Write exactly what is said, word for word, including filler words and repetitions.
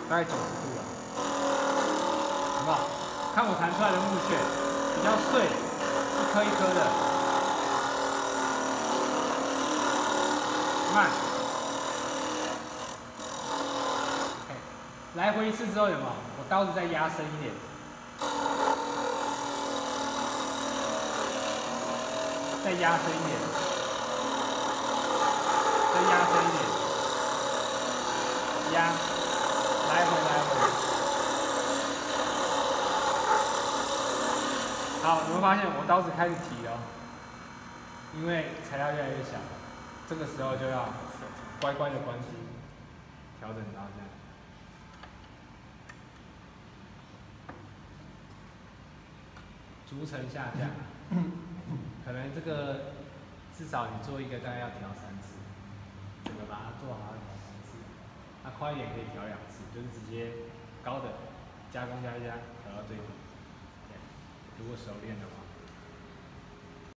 大概九十度了，好不好？看我弹出来的木屑比较碎，一颗一颗的，慢。OK， 来回一次之后有没有？我刀子再压深一点，再压深一点，再压深一点，压，来回来回。好，你会发现我刀子开始提了，因为材料越来越小，这个时候就要乖乖的关机，调整到这样。逐层下降，可能这个至少你做一个大概要调三次，整个把它做好要调三次，那宽一点可以调两次，就是直接高的加工加一加调到最底，如果熟练的话。